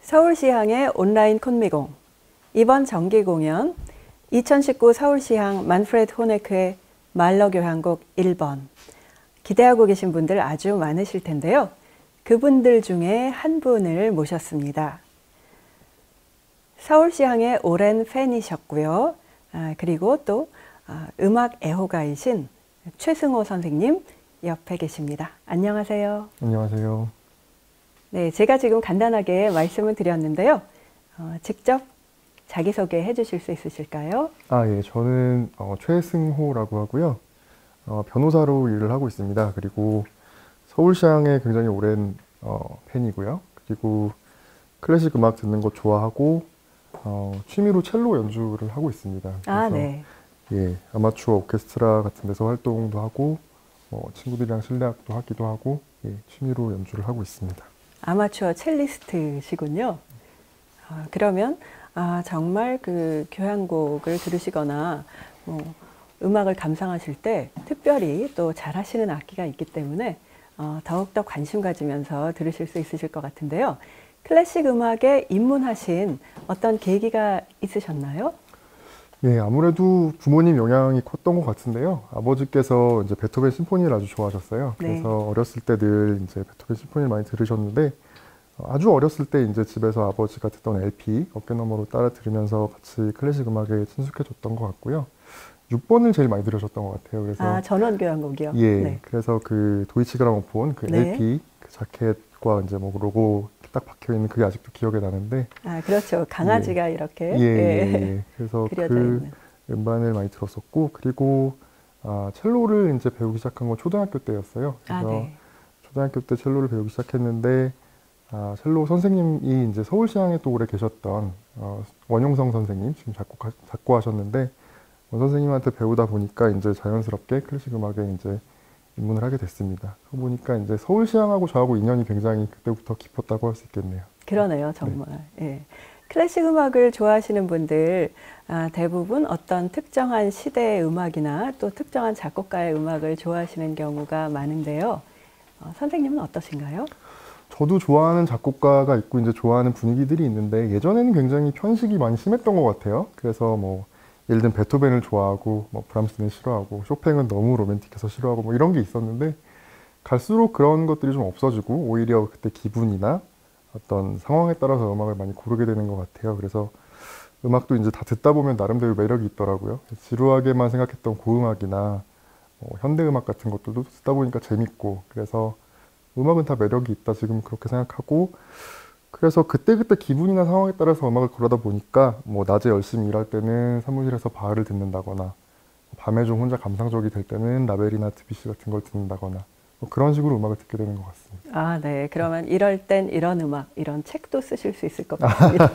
서울시향의 온라인 콘미공. 이번 정기 공연 2019 서울시향 만프레드 호네크의 말러 교향곡 1번. 기대하고 계신 분들 아주 많으실 텐데요. 그분들 중에 한 분을 모셨습니다. 서울시향의 오랜 팬이셨고요. 그리고 또 음악 애호가이신 최승호 선생님 옆에 계십니다. 안녕하세요. 안녕하세요. 네, 제가 지금 간단하게 말씀을 드렸는데요. 직접 자기소개 해주실 수 있으실까요? 예, 저는 최승호라고 하고요. 변호사로 일을 하고 있습니다. 그리고 서울시향의 굉장히 오랜 팬이고요. 그리고 클래식 음악 듣는 거 좋아하고 취미로 첼로 연주를 하고 있습니다. 그래서 네. 예, 아마추어 오케스트라 같은 데서 활동도 하고 친구들이랑 실내악도 하기도 하고 취미로 연주를 하고 있습니다. 아마추어 첼리스트시군요. 그러면 정말 그 교향곡을 들으시거나 음악을 감상하실 때 특별히 또 잘하시는 악기가 있기 때문에 더욱더 관심 가지면서 들으실 수 있으실 것 같은데요. 클래식 음악에 입문하신 어떤 계기가 있으셨나요? 예, 아무래도 부모님 영향이 컸던 것 같은데요. 아버지께서 이제 베토벤 심포니를 아주 좋아하셨어요. 그래서 네. 어렸을 때 늘 이제 베토벤 심포니를 많이 들으셨는데 아주 어렸을 때 이제 집에서 아버지가 듣던 LP 어깨너머로 따라 들으면서 같이 클래식 음악에 친숙해졌던 것 같고요. 6번을 제일 많이 들으셨던 것 같아요. 그래서 전원교향곡이요? 예, 네. 그래서 그 도이치 그라모폰 그 네. LP 그 자켓과 이제 뭐 로고 딱 박혀 있는 그게 아직도 기억에 나는데. 그렇죠. 강아지가 이렇게 예. 그래서 그려져 그 있는. 음반을 많이 들었었고, 그리고 첼로를 이제 배우기 시작한 건 초등학교 때였어요. 그래서 네. 초등학교 때 첼로를 배우기 시작했는데 첼로 선생님이 이제 서울시향에 또 오래 계셨던 원용성 선생님, 지금 작곡하셨는데 원 선생님한테 배우다 보니까 이제 자연스럽게 클래식 음악에 이제 입문을 하게 됐습니다. 그러고 보니까 이제 서울시향하고 저하고 인연이 굉장히 그때부터 깊었다고 할 수 있겠네요. 그러네요, 정말. 네. 예. 클래식 음악을 좋아하시는 분들 대부분 어떤 특정한 시대의 음악이나 또 특정한 작곡가의 음악을 좋아하시는 경우가 많은데요. 선생님은 어떠신가요? 저도 좋아하는 작곡가가 있고 이제 좋아하는 분위기들이 있는데 예전에는 굉장히 편식이 많이 심했던 것 같아요. 그래서 뭐 예를 들면 베토벤을 좋아하고 뭐 브람스는 싫어하고 쇼팽은 너무 로맨틱해서 싫어하고 뭐 이런 게 있었는데 갈수록 그런 것들이 좀 없어지고 오히려 그때 기분이나 어떤 상황에 따라서 음악을 많이 고르게 되는 것 같아요. 그래서 음악도 이제 다 듣다 보면 나름대로 매력이 있더라고요. 지루하게만 생각했던 고음악이나 현대음악 같은 것들도 듣다 보니까 재밌고, 그래서 음악은 다 매력이 있다 지금 그렇게 생각하고, 그래서 그때그때 기분이나 상황에 따라서 음악을 고르다 보니까 뭐 낮에 열심히 일할 때는 사무실에서 바흐를 듣는다거나 밤에 좀 혼자 감상적이 될 때는 라벨이나 드뷔시 같은 걸 듣는다거나 뭐 그런 식으로 음악을 듣게 되는 것 같습니다. 네. 그러면 이럴 땐 이런 음악, 이런 책도 쓰실 수 있을 것 같습니다.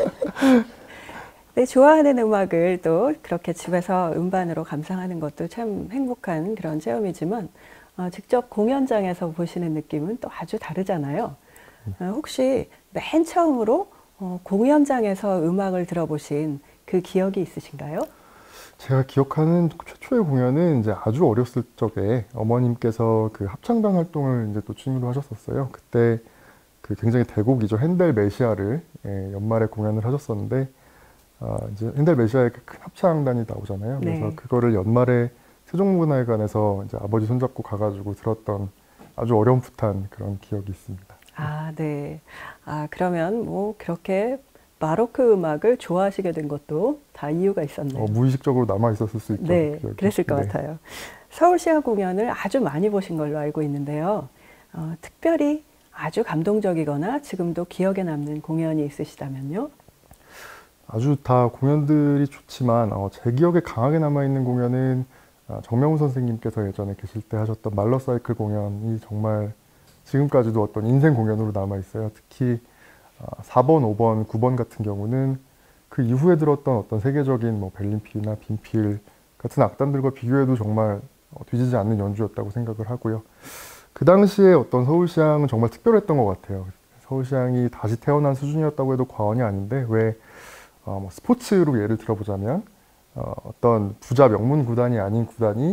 네, 좋아하는 음악을 또 그렇게 집에서 음반으로 감상하는 것도 참 행복한 그런 체험이지만 직접 공연장에서 보시는 느낌은 또 아주 다르잖아요. 혹시 맨 처음으로 공연장에서 음악을 들어보신 그 기억이 있으신가요? 제가 기억하는 최초의 공연은 이제 아주 어렸을 적에 어머님께서 그 합창단 활동을 이제 또 취미로 하셨었어요. 그때 그 굉장히 대곡이죠. 핸델 메시아를 연말에 공연을 하셨었는데 이제 핸델 메시아의 그 큰 합창단이 나오잖아요. 그래서 네. 그거를 연말에 세종문화회관에서 이제 아버지 손잡고 가가지고 들었던 아주 어렴풋한 그런 기억이 있습니다. 네. 그러면 뭐 그렇게 바로크 음악을 좋아하시게 된 것도 다 이유가 있었네요. 무의식적으로 남아 있었을 수 있죠. 네, 기억이. 그랬을 것 같아요. 서울시향 공연을 아주 많이 보신 걸로 알고 있는데요. 특별히 아주 감동적이거나 지금도 기억에 남는 공연이 있으시다면요? 아주 다 공연들이 좋지만 제 기억에 강하게 남아있는 공연은 정명훈 선생님께서 예전에 계실 때 하셨던 말러 사이클 공연이 정말 지금까지도 어떤 인생 공연으로 남아있어요. 특히 4번, 5번, 9번 같은 경우는 그 이후에 들었던 어떤 세계적인 뭐 벨린필이나 빈필 같은 악단들과 비교해도 정말 뒤지지 않는 연주였다고 생각을 하고요. 그 당시에 어떤 서울시향은 정말 특별했던 것 같아요. 서울시향이 다시 태어난 수준이었다고 해도 과언이 아닌데 왜 스포츠로 예를 들어보자면 어떤 부자 명문 구단이 아닌 구단이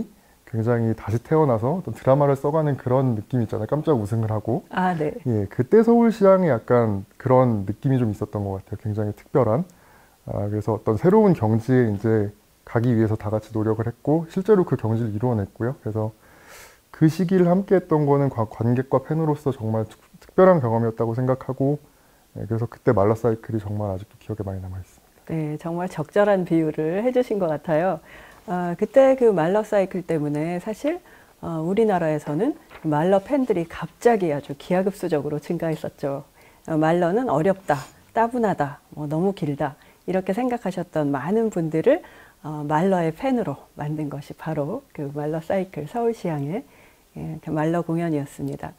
굉장히 다시 태어나서 어떤 드라마를 써가는 그런 느낌 있잖아요. 깜짝 우승을 하고. 아, 네. 예, 그때 서울시향에 약간 그런 느낌이 좀 있었던 것 같아요. 굉장히 특별한. 그래서 어떤 새로운 경지에 이제 가기 위해서 다 같이 노력을 했고, 실제로 그 경지를 이루어냈고요. 그래서 그 시기를 함께 했던 거는 관객과 팬으로서 정말 특별한 경험이었다고 생각하고, 예, 그래서 그때 말라사이클이 정말 아직도 기억에 많이 남아있습니다. 네, 정말 적절한 비유를 해주신 것 같아요. 그때 그 말러 사이클 때문에 사실 우리나라에서는 말러 팬들이 갑자기 아주 기하급수적으로 증가했었죠. 말러는 어렵다, 따분하다, 너무 길다 이렇게 생각하셨던 많은 분들을 말러의 팬으로 만든 것이 바로 그 말러 사이클 서울시향의 그 말러 공연이었습니다.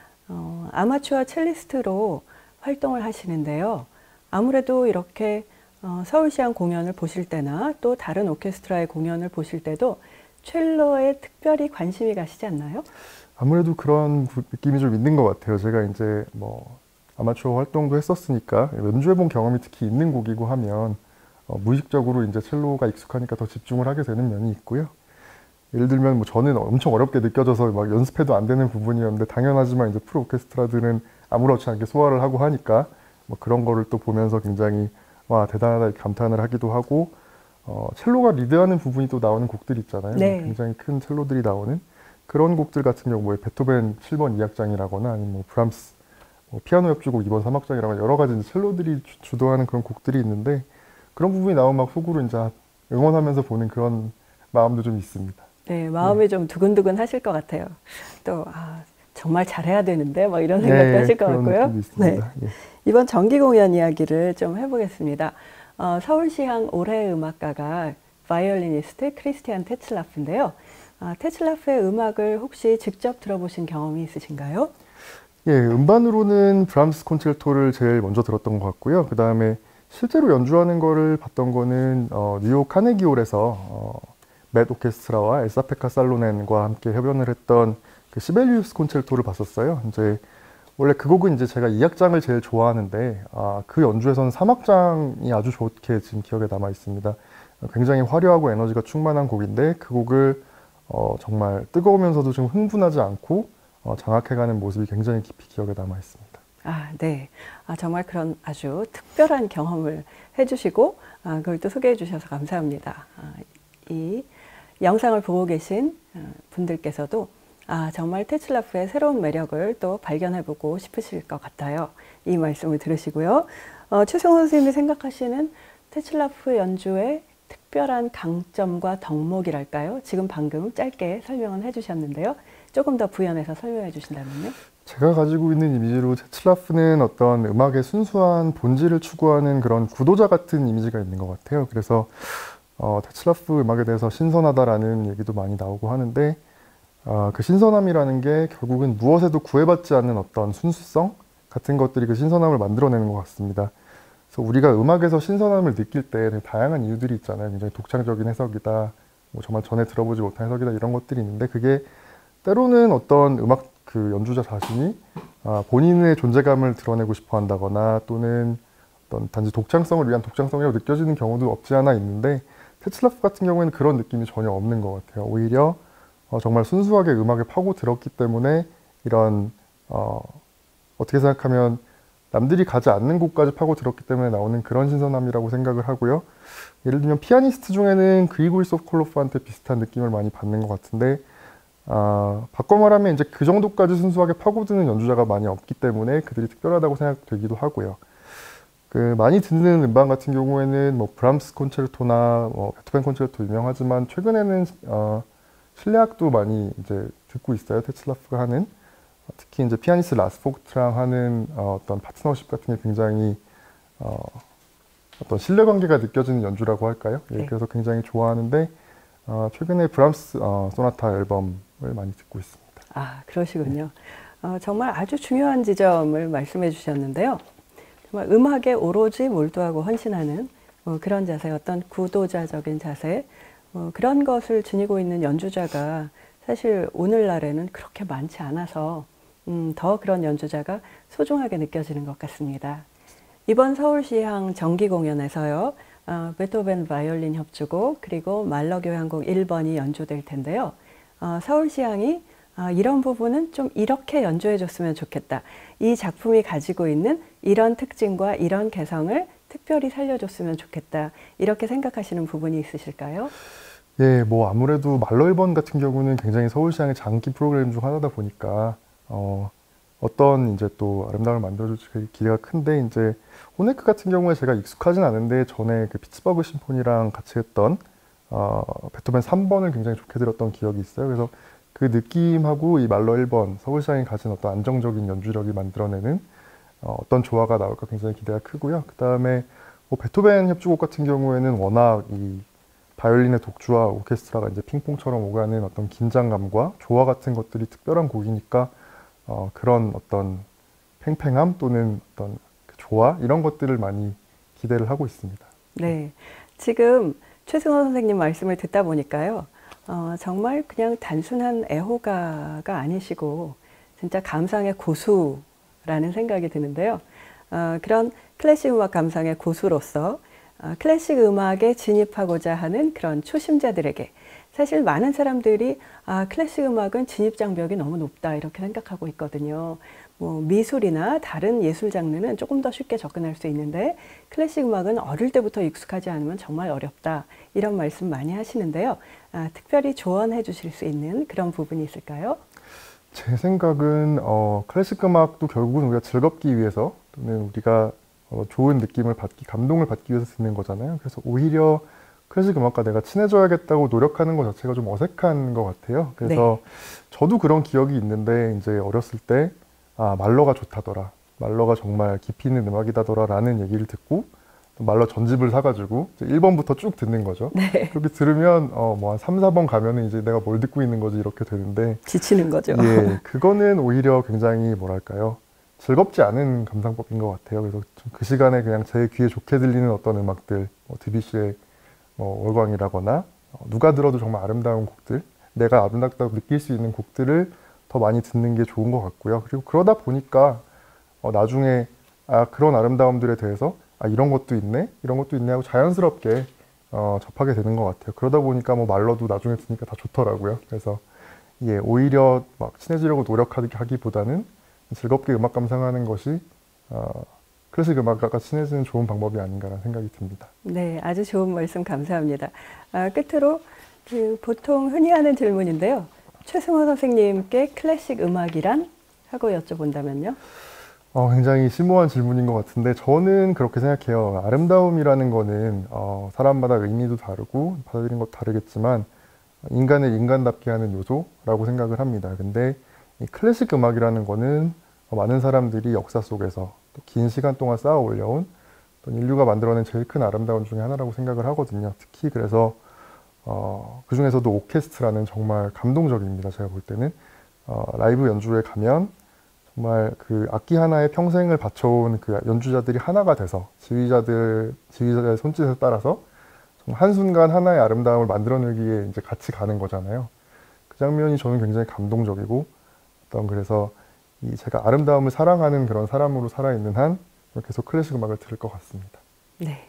아마추어 첼리스트로 활동을 하시는데요. 아무래도 이렇게 서울시향 공연을 보실 때나 또 다른 오케스트라의 공연을 보실 때도 첼로에 특별히 관심이 가시지 않나요? 아무래도 그런 느낌이 좀 있는 것 같아요. 제가 이제 뭐 아마추어 활동도 했었으니까 연주해본 경험이 특히 있는 곡이고 하면 무의식적으로 이제 첼로가 익숙하니까 더 집중을 하게 되는 면이 있고요. 예를 들면 뭐 저는 엄청 어렵게 느껴져서 막 연습해도 안 되는 부분이었는데 당연하지만 이제 프로 오케스트라들은 아무렇지 않게 소화를 하고 하니까 뭐 그런 거를 또 보면서 굉장히 와 대단하다 이렇게 감탄을 하기도 하고 첼로가 리드하는 부분이 또 나오는 곡들이 있잖아요. 네. 굉장히 큰 첼로들이 나오는 그런 곡들 같은 경우 뭐 베토벤 7번 2악장이라거나 아니면 뭐 브람스 피아노 협주곡 2번 3악장이라거나 여러 가지 이제 첼로들이 주도하는 그런 곡들이 있는데 그런 부분이 나오면 막 속으로 이제 응원하면서 보는 그런 마음도 좀 있습니다. 네, 마음이 좀 두근두근 하실 것 같아요. 또 정말 잘해야 되는데 뭐 이런 생각도 하실 것 같고요. 네. 예. 이번 정기 공연 이야기를 좀 해보겠습니다. 서울시향 올해의 음악가가 바이올리니스트 크리스티안 테츠라프인데요. 테츠라프의 음악을 혹시 직접 들어보신 경험이 있으신가요? 예, 음반으로는 브람스 콘체르토를 제일 먼저 들었던 것 같고요. 그 다음에 실제로 연주하는 거를 봤던 거는 뉴욕 카네기홀에서 맷 오케스트라와 엘사페카 살로넨과 함께 협연을 했던 그 시벨리우스 콘체르토를 봤었어요. 이제 원래 그 곡은 이제 제가 2악장을 제일 좋아하는데 그 연주에서는 3악장이 아주 좋게 지금 기억에 남아 있습니다. 굉장히 화려하고 에너지가 충만한 곡인데 그 곡을 정말 뜨거우면서도 좀 흥분하지 않고 장악해가는 모습이 굉장히 깊이 기억에 남아 있습니다. 네. 정말 그런 아주 특별한 경험을 해주시고 그걸 또 소개해 주셔서 감사합니다. 이 영상을 보고 계신 분들께서도 정말 테츠라프의 새로운 매력을 또 발견해보고 싶으실 것 같아요. 이 말씀을 들으시고요. 최승호 선생님이 생각하시는 테츠라프 연주의 특별한 강점과 덕목이랄까요? 지금 방금 짧게 설명은 해주셨는데요. 조금 더 부연해서 설명해 주신다면요? 제가 가지고 있는 이미지로 테츠라프는 어떤 음악의 순수한 본질을 추구하는 그런 구도자 같은 이미지가 있는 것 같아요. 그래서 테츠라프 음악에 대해서 신선하다라는 얘기도 많이 나오고 하는데 그 신선함이라는 게 결국은 무엇에도 구애받지 않는 어떤 순수성 같은 것들이 그 신선함을 만들어내는 것 같습니다. 그래서 우리가 음악에서 신선함을 느낄 때 다양한 이유들이 있잖아요. 굉장히 독창적인 해석이다, 뭐 정말 전에 들어보지 못한 해석이다 이런 것들이 있는데 그게 때로는 어떤 음악 그 연주자 자신이 본인의 존재감을 드러내고 싶어 한다거나 또는 어떤 단지 독창성을 위한 독창성이라고 느껴지는 경우도 없지 않아 있는데 테츠라프 같은 경우에는 그런 느낌이 전혀 없는 것 같아요. 오히려 정말 순수하게 음악에 파고 들었기 때문에 이런 어떻게 생각하면 남들이 가지 않는 곳까지 파고 들었기 때문에 나오는 그런 신선함이라고 생각을 하고요. 예를 들면 피아니스트 중에는 그리고리 소콜로프한테 비슷한 느낌을 많이 받는 것 같은데 바꿔 말하면 이제 그 정도까지 순수하게 파고드는 연주자가 많이 없기 때문에 그들이 특별하다고 생각되기도 하고요. 그 많이 듣는 음반 같은 경우에는 뭐 브람스 콘체르토나 베토벤 콘체르토 유명하지만 최근에는 실내악도 많이 이제 듣고 있어요. 테츠라프가 하는 특히 이제 피아니스트 라스 포그트랑 하는 어떤 파트너십 같은 게 굉장히 어떤 신뢰관계가 느껴지는 연주라고 할까요? 예, 네. 그래서 굉장히 좋아하는데 최근에 브람스 소나타 앨범을 많이 듣고 있습니다. 그러시군요. 정말 아주 중요한 지점을 말씀해 주셨는데요. 정말 음악에 오로지 몰두하고 헌신하는 그런 자세, 어떤 구도자적인 자세, 그런 것을 지니고 있는 연주자가 사실 오늘날에는 그렇게 많지 않아서 더 그런 연주자가 소중하게 느껴지는 것 같습니다. 이번 서울시향 정기 공연에서요. 베토벤 바이올린 협주곡 그리고 말러 교향곡 1번이 연주될 텐데요. 서울시향이 이런 부분은 좀 이렇게 연주해 줬으면 좋겠다. 이 작품이 가지고 있는 이런 특징과 이런 개성을 특별히 살려줬으면 좋겠다. 이렇게 생각하시는 부분이 있으실까요? 예, 뭐 아무래도 말러 1번 같은 경우는 굉장히 서울시향의 장기 프로그램 중 하나다 보니까 어떤 이제 또 아름다움을 만들어줄 기대가 큰데, 이제 호네크 같은 경우에 제가 익숙하진 않은데 전에 그 피츠버그 심포니랑 같이 했던 베토벤 3번을 굉장히 좋게 들었던 기억이 있어요. 그래서 그 느낌하고 이 말러 1번 서울시향이 가진 어떤 안정적인 연주력이 만들어내는 어떤 조화가 나올까 굉장히 기대가 크고요. 그 다음에 뭐 베토벤 협주곡 같은 경우에는 워낙 이 바이올린의 독주와 오케스트라가 이제 핑퐁처럼 오가는 어떤 긴장감과 조화 같은 것들이 특별한 곡이니까 그런 어떤 팽팽함 또는 어떤 그 조화 이런 것들을 많이 기대를 하고 있습니다. 네, 지금 최승원 선생님 말씀을 듣다 보니까요. 정말 그냥 단순한 애호가가 아니시고 진짜 감상의 고수라는 생각이 드는데요. 그런 클래식 음악 감상의 고수로서 클래식 음악에 진입하고자 하는 그런 초심자들에게, 사실 많은 사람들이 클래식 음악은 진입 장벽이 너무 높다 이렇게 생각하고 있거든요. 뭐 미술이나 다른 예술 장르는 조금 더 쉽게 접근할 수 있는데 클래식 음악은 어릴 때부터 익숙하지 않으면 정말 어렵다, 이런 말씀 많이 하시는데요. 특별히 조언해 주실 수 있는 그런 부분이 있을까요? 제 생각은 클래식 음악도 결국은 우리가 즐겁기 위해서 또는 우리가 좋은 느낌을 받기, 감동을 받기 위해서 듣는 거잖아요. 그래서 오히려 클래식 음악과 내가 친해져야겠다고 노력하는 것 자체가 좀 어색한 것 같아요. 그래서 네. 저도 그런 기억이 있는데, 이제 어렸을 때 말러가 좋다더라, 말러가 정말 깊이 있는 음악이다더라 라는 얘기를 듣고 또 말러 전집을 사가지고 1번부터 쭉 듣는 거죠. 네. 그렇게 들으면 뭐 한 3, 4번 가면은 이제 내가 뭘 듣고 있는 거지 이렇게 되는데, 지치는 거죠. 예, 그거는 오히려 굉장히 뭐랄까요, 즐겁지 않은 감상법인 것 같아요. 그래서 좀 그 시간에 그냥 제 귀에 좋게 들리는 어떤 음악들, 드뷔시의 월광이라거나 누가 들어도 정말 아름다운 곡들, 내가 아름답다고 느낄 수 있는 곡들을 더 많이 듣는 게 좋은 것 같고요. 그리고 그러다 보니까 나중에 그런 아름다움들에 대해서 이런 것도 있네, 이런 것도 있네 하고 자연스럽게 접하게 되는 것 같아요. 그러다 보니까 뭐 말러도 나중에 듣니까 다 좋더라고요. 그래서 예, 오히려 막 친해지려고 노력하기보다는 즐겁게 음악 감상하는 것이 클래식 음악과 친해지는 좋은 방법이 아닌가라는 생각이 듭니다. 네, 아주 좋은 말씀 감사합니다. 끝으로 보통 흔히 하는 질문인데요. 최승원 선생님께 클래식 음악이란? 하고 여쭤본다면요? 굉장히 심오한 질문인 것 같은데, 저는 그렇게 생각해요. 아름다움이라는 거는 사람마다 의미도 다르고 받아들이는 것도 다르겠지만 인간을 인간답게 하는 요소라고 생각을 합니다. 근데 이 클래식 음악이라는 거는 많은 사람들이 역사 속에서 또 긴 시간 동안 쌓아 올려온 또 인류가 만들어낸 제일 큰 아름다움 중에 하나라고 생각을 하거든요. 특히 그래서 그 중에서도 오케스트라는 정말 감동적입니다. 제가 볼 때는 라이브 연주회 가면 정말 그 악기 하나에 평생을 바쳐온 그 연주자들이 하나가 돼서 지휘자의 손짓에 따라서 정말 한순간 하나의 아름다움을 만들어내기 위해 이제 같이 가는 거잖아요. 그 장면이 저는 굉장히 감동적이고 그래서 제가 아름다움을 사랑하는 그런 사람으로 살아있는 한 계속 클래식 음악을 들을 것 같습니다. 네.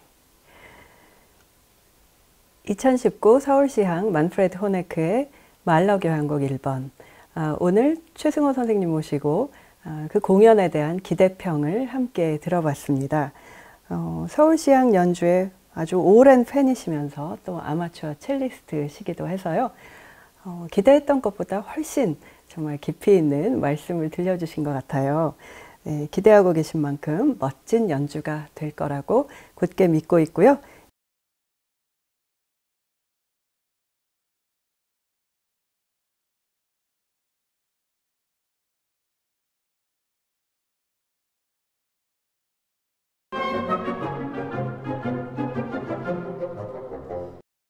2019 서울시향 만프레드 호네크의 말러 교향곡 1번. 오늘 최승호 선생님 모시고 그 공연에 대한 기대평을 함께 들어봤습니다. 서울시향 연주의 아주 오랜 팬이시면서 또 아마추어 첼리스트시기도 해서요. 기대했던 것보다 훨씬 정말 깊이 있는 말씀을 들려주신 것 같아요. 네, 기대하고 계신 만큼 멋진 연주가 될 거라고 굳게 믿고 있고요.